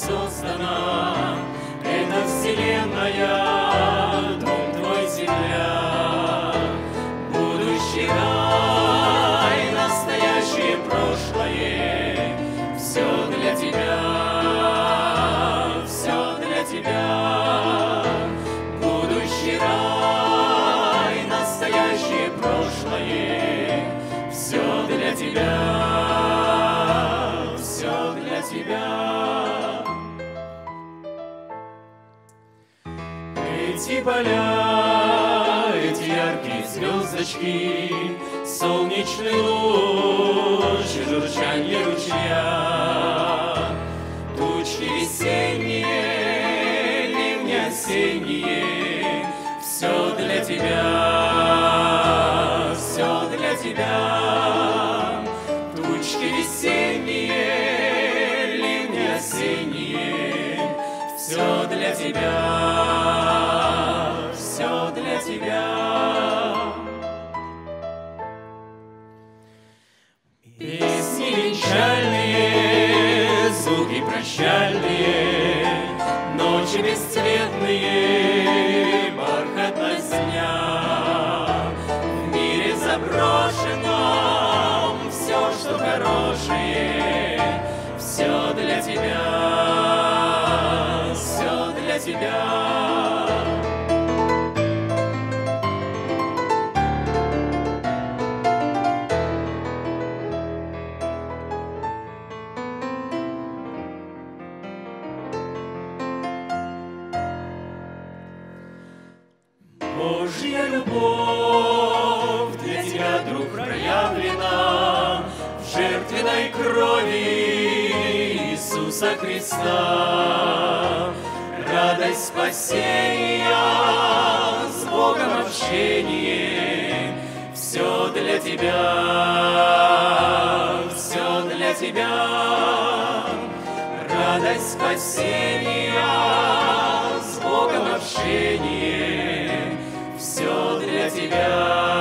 создана эта вселенная, дом твой земля, будущий рай, настоящее прошлое, все для тебя, все для тебя. Будущий рай, настоящее прошлое, все для тебя, все для тебя. Эти поля, эти яркие звездочки, солнечный луч, журчанье ручья, тучи весенние, ливни осенние, все для тебя, все для тебя. Тучки весенние, ливни осенние, все для тебя, все для тебя. Песни венчальные, звуки прощальные, ночи бесцветные, бархатность дня. В мире заброшенном все, что хорошее, все для тебя, все для тебя. Божья любовь для тебя, друг, проявлена в жертвенной крови Иисуса Христа. Радость спасения, с Богом общение, все для тебя, все для тебя. Радость спасения, с Богом общение, все для тебя.